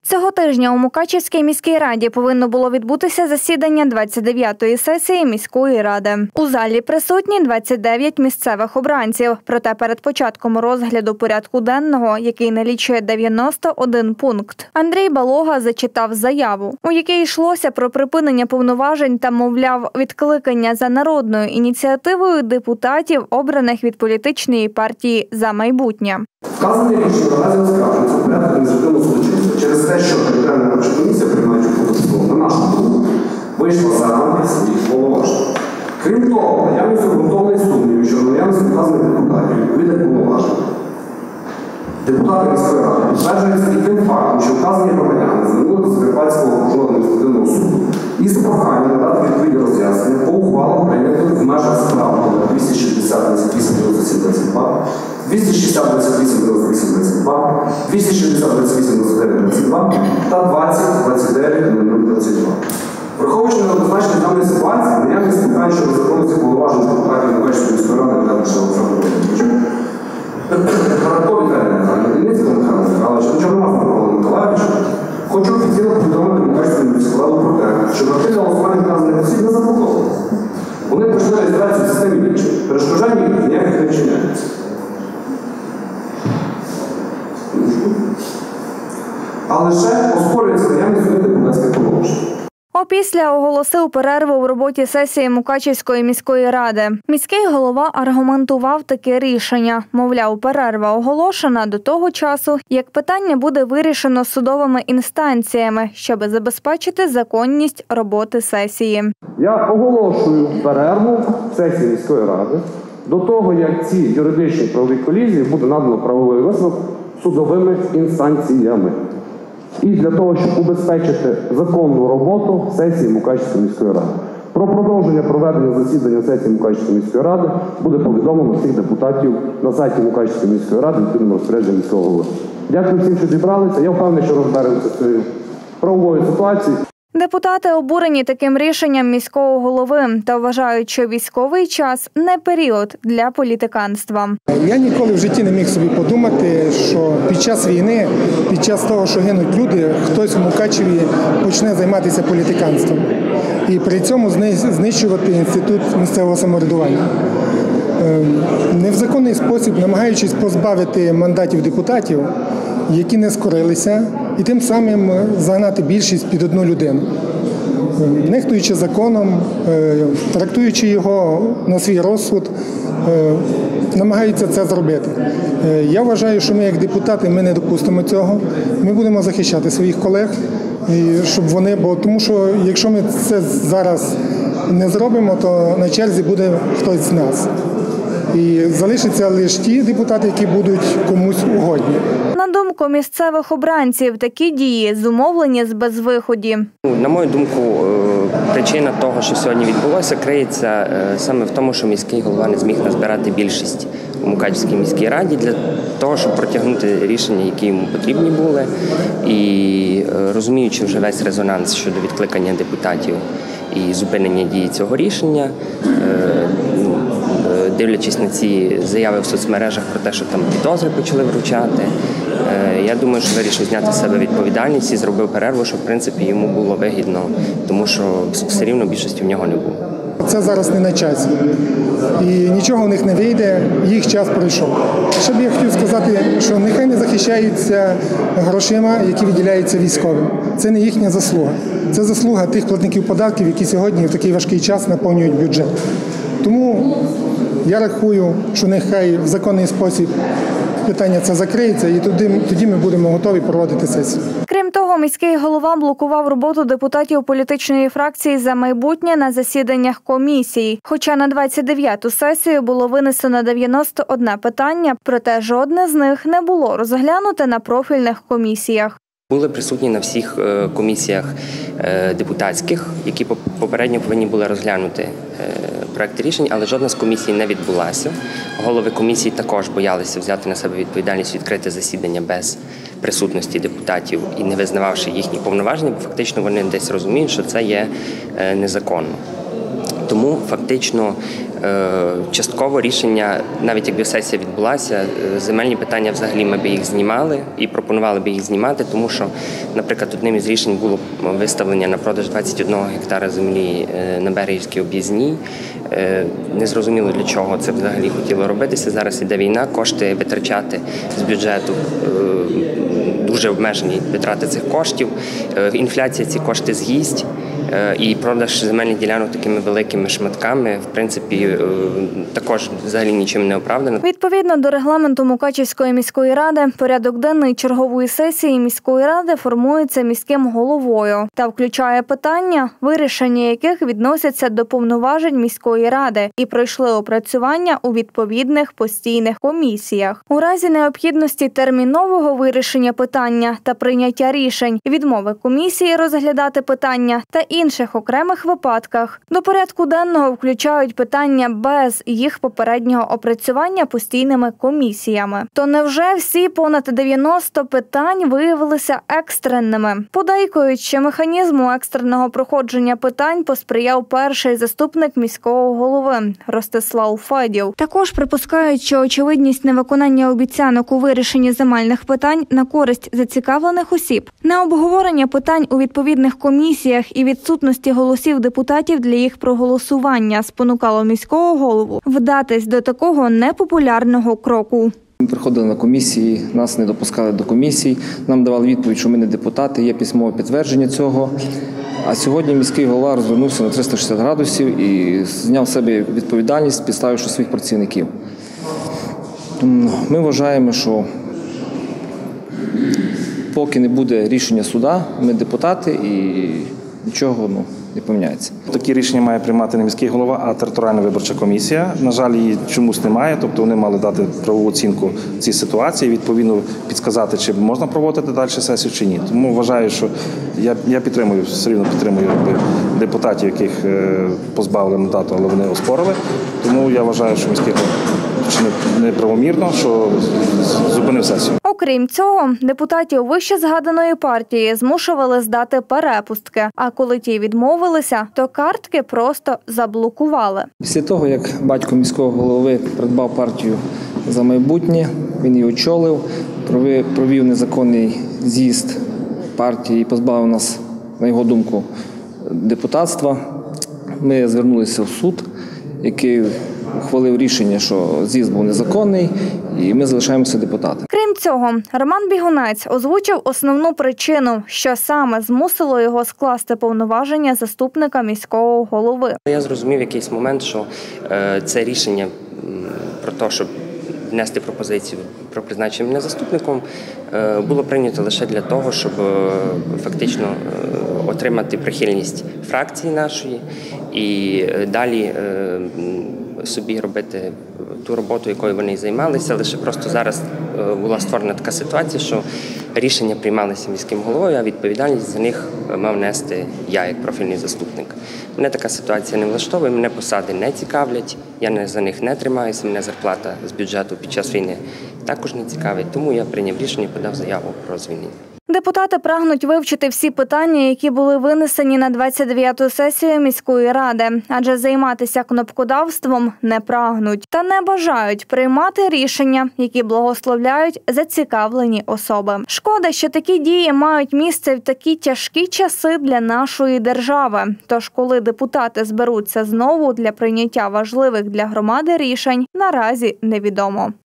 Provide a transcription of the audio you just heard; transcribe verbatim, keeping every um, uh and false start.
Цього тижня у Мукачівській міській раді повинно було відбутися засідання двадцять дев'ятої сесії міської ради. У залі присутні двадцять дев'ять місцевих обранців. Проте перед початком розгляду порядку денного, який налічує дев'яносто один пункт, Андрій Балога зачитав заяву, у якій йшлося про припинення повноважень та, мовляв, відкликання за народною ініціативою депутатів, обраних від політичної партії «За майбутнє». Вказане рішення наразі оскаржується в порядку адміністративного судочинства через те, що територіальна виборча комісія, приймаючи протокол, на нашу думку, вийшла за рамки своїх повноважень. Крім того, наявність обґрунтованих сумнівів, що наявність вказаних депутатів відповідних повноважень. Депутати міської ради підтверджуються і тим фактом, що вказані громадяни звернули до Закарпатського окружного адміністративного суду із проханням надати відповідні роз'яснення по ухвалам, прийнятих в межах справ номер двісті шістдесят двадцять вісім дев'яносто сім двадцять два, двісті шістдесят двадцять вісім дев'яносто вісім двадцять два, двісті шістдесят двадцять вісім дев'яносто дев'ять двадцять два та двадцять двадцять дев'ять нуль нуль двадцять два. Враховуючи неоднозначні даної ситуації, наявність питань щодо законності повноважень депутатів Мукачівської міської ради для нашого самоврядування. Характерні Михайло Денисів Михайло Михайлович, Чорномаз Микола Миколаївич, хочу офіційно повідомити Мукачівську міську раду про те, що партійне голосування вказаних осіб не заблоковано. Вони пройшли реєстрацію в системі «Вічі». Перешкоджання їх ніяких не вчиняється. А лише оспорюється наявність депутатських повноважень. Опісля оголосив перерву в роботі сесії Мукачівської міської ради. Міський голова аргументував таке рішення. Мовляв, перерва оголошена до того часу, як питання буде вирішено судовими інстанціями, щоб забезпечити законність роботи сесії. Я оголошую перерву сесії міської ради до того, як ці юридичні правові колізії буде надано правовий висновок судовими інстанціями. І для того, щоб убезпечити законну роботу сесії Мукачівської міської ради. Про продовження проведення засідання сесії Мукачівської міської ради буде повідомлено всіх депутатів на сайті Мукачівської міської ради відповідним розпорядженням міського голови. Дякую всім, що зібралися. Я впевнений, що розберемося з цією правовою ситуацією. Депутати обурені таким рішенням міського голови та вважають, що військовий час – не період для політиканства. Я ніколи в житті не міг собі подумати, що під час війни, під час того, що гинуть люди, хтось в Мукачеві почне займатися політиканством. І при цьому знищувати інститут місцевого самоврядування. Не в законний спосіб, намагаючись позбавити мандатів депутатів, які не скорилися, і тим самим загнати більшість під одну людину. Нехтуючи законом, трактуючи його на свій розсуд, намагаються це зробити. Я вважаю, що ми як депутати ми не допустимо цього. Ми будемо захищати своїх колег, щоб вони, бо тому що якщо ми це зараз не зробимо, то на черзі буде хтось з нас. І залишаться лише ті депутати, які будуть комусь угодні. На думку місцевих обранців, такі дії зумовлені з безвиході. На мою думку, причина того, що сьогодні відбулося, криється саме в тому, що міський голова не зміг назбирати більшість у Мукачівській міській раді для того, щоб протягнути рішення, які йому потрібні були. І розуміючи вже весь резонанс щодо відкликання депутатів і зупинення дії цього рішення, дивлячись на ці заяви в соцмережах про те, що там підозри почали вручати, я думаю, що вирішив зняти з себе відповідальність і зробив перерву, що в принципі йому було вигідно, тому що все рівно більшості в нього не було. Це зараз не на часі. І нічого в них не вийде, їх час пройшов. Ще б я хотів сказати, що нехай не захищаються грошима, які виділяються військовим. Це не їхня заслуга. Це заслуга тих платників податків, які сьогодні в такий важкий час наповнюють бюджет. Тому я рахую, що нехай в законний спосіб питання це закриється, і тоді, тоді ми будемо готові проводити сесію. Крім того, міський голова блокував роботу депутатів політичної фракції «За майбутнє» на засіданнях комісій. Хоча на двадцять дев'яту сесію було винесено дев'яносто одне питання, проте жодне з них не було розглянуте на профільних комісіях. Були присутні на всіх комісіях депутатських, які попередньо повинні були розглянути проекти рішень, але жодна з комісій не відбулася. Голови комісій також боялися взяти на себе відповідальність відкрити засідання без присутності депутатів і не визнававши їхні повноваження, бо фактично вони десь розуміють, що це є незаконно. Тому фактично Частково рішення, навіть якби сесія відбулася, земельні питання взагалі ми б їх знімали і пропонували б їх знімати, тому що, наприклад, одним із рішень було виставлення на продаж двадцять один гектара землі на Берегівській об'їзній. Незрозуміло, для чого це взагалі хотіло робитися. Зараз іде війна, кошти витрачати з бюджету дуже обмежені витрати цих коштів. Інфляція ці кошти з'їсть. І продаж земельних ділянок такими великими шматками, в принципі, також взагалі нічим не оправдано. Відповідно до регламенту Мукачівської міської ради, порядок денний чергової сесії міської ради формується міським головою та включає питання, вирішення яких відносяться до повноважень міської ради і пройшли опрацювання у відповідних постійних комісіях. У разі необхідності термінового вирішення питання та прийняття рішень, відмови комісії розглядати питання та інших окремих випадках до порядку денного включають питання без їх попереднього опрацювання постійними комісіями. То невже всі понад дев'яносто питань виявилися екстреними? Подейкують, механізму екстреного проходження питань посприяв перший заступник міського голови Ростислав Федів. Також припускають, що очевидність невиконання обіцянок у вирішенні земельних питань на користь зацікавлених осіб, необговорення питань у відповідних комісіях і відсутності голосів депутатів для їх проголосування спонукало міського голову вдатись до такого непопулярного кроку. Ми приходили на комісії, нас не допускали до комісій, нам давали відповідь, що ми не депутати, є письмове підтвердження цього. А сьогодні міський голова розвернувся на триста шістдесят градусів і зняв з себе відповідальність, підставивши своїх працівників. Ми вважаємо, що поки не буде рішення суда, ми депутати і нічого ну, не поміняється. Такі рішення має приймати не міський голова, а територіальна виборча комісія. На жаль, її чомусь немає, тобто вони мали дати правову оцінку цій ситуації, відповідно підказати, чи можна проводити далі сесію, чи ні. Тому вважаю, що я, я підтримую, все рівно підтримую якби, депутатів, яких позбавили мандату, але вони оспорили. Тому я вважаю, що міський голова неправомірно, що зупинив сесію. Окрім цього, депутатів вище згаданої партії змушували здати перепустки, а коли ті відмовилися, то картки просто заблокували. Після того, як батько міського голови придбав партію «За майбутнє», він її очолив, провів незаконний з'їзд партії і позбавив нас, на його думку, депутатства. Ми звернулися в суд, який ухвалив рішення, що з'їзд був незаконний, і ми залишаємося депутатами. Крім цього, Роман Бігунець озвучив основну причину, що саме змусило його скласти повноваження заступника міського голови. Я зрозумів в якийсь момент, що е, це рішення про те, щоб внести пропозицію про призначення мене заступником, е, було прийнято лише для того, щоб е, фактично е, отримати прихильність фракції нашої і далі е, собі робити ту роботу, якою вони займалися. Лише просто зараз була створена така ситуація, що рішення приймалися міським головою, а відповідальність за них мав нести я, як профільний заступник. Мене така ситуація не влаштовує, мене посади не цікавлять, я за них не тримаюся, мене зарплата з бюджету під час війни також не цікавить, тому я прийняв рішення і подав заяву про звільнення. Депутати прагнуть вивчити всі питання, які були винесені на двадцять дев'яту сесію міської ради, адже займатися кнопкодавством не прагнуть та не бажають приймати рішення, які благословляють зацікавлені особи. Шкода, що такі дії мають місце в такі тяжкі часи для нашої держави. Тож, коли депутати зберуться знову для прийняття важливих для громади рішень, наразі невідомо.